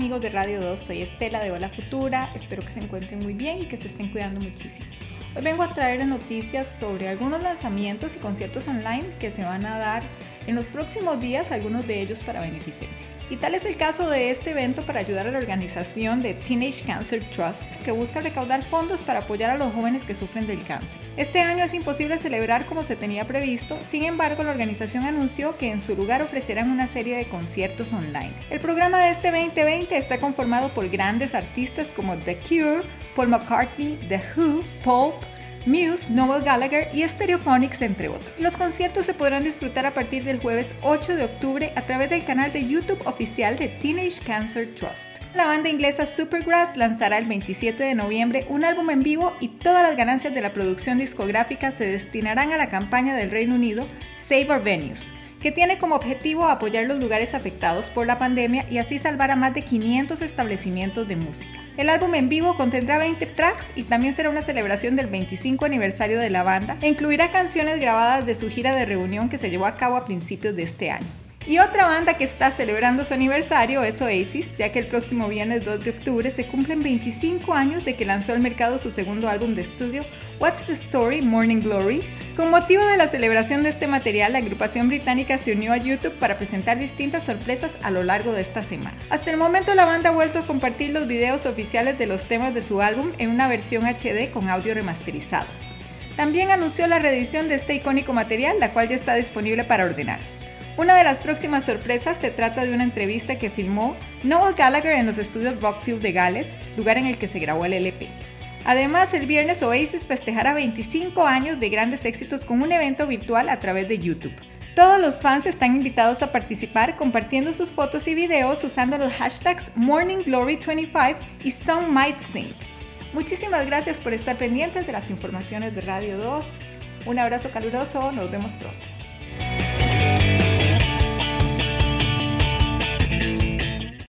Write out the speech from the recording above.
amigos de Radio 2, soy Estela de Hola Futura, espero que se encuentren muy bien y que se estén cuidando muchísimo. Hoy vengo a traerles noticias sobre algunos lanzamientos y conciertos online que se van a dar en los próximos días, algunos de ellos para beneficencia. Y tal es el caso de este evento para ayudar a la organización de Teenage Cancer Trust, que busca recaudar fondos para apoyar a los jóvenes que sufren del cáncer. Este año es imposible celebrar como se tenía previsto, sin embargo la organización anunció que en su lugar ofrecerán una serie de conciertos online. El programa de este 2020 está conformado por grandes artistas como The Cure, Paul McCartney, The Who, Pulp, Muse, Noel Gallagher y Stereophonics, entre otros. Los conciertos se podrán disfrutar a partir del jueves 8 de octubre a través del canal de YouTube oficial de Teenage Cancer Trust. La banda inglesa Supergrass lanzará el 27 de noviembre un álbum en vivo y todas las ganancias de la producción discográfica se destinarán a la campaña del Reino Unido Save Our Venues, que tiene como objetivo apoyar los lugares afectados por la pandemia y así salvar a más de 500 establecimientos de música. El álbum en vivo contendrá 20 tracks y también será una celebración del 25 aniversario de la banda e incluirá canciones grabadas de su gira de reunión que se llevó a cabo a principios de este año. Y otra banda que está celebrando su aniversario es Oasis, ya que el próximo viernes 2 de octubre se cumplen 25 años de que lanzó al mercado su segundo álbum de estudio, What's the Story? Morning Glory. Con motivo de la celebración de este material, la agrupación británica se unió a YouTube para presentar distintas sorpresas a lo largo de esta semana. Hasta el momento la banda ha vuelto a compartir los videos oficiales de los temas de su álbum en una versión HD con audio remasterizado. También anunció la reedición de este icónico material, la cual ya está disponible para ordenar. Una de las próximas sorpresas se trata de una entrevista que filmó Noel Gallagher en los estudios Rockfield de Gales, lugar en el que se grabó el LP. Además, el viernes Oasis festejará 25 años de grandes éxitos con un evento virtual a través de YouTube. Todos los fans están invitados a participar compartiendo sus fotos y videos usando los hashtags MorningGlory25 y Some Might Sing. Muchísimas gracias por estar pendientes de las informaciones de Radio 2. Un abrazo caluroso, nos vemos pronto.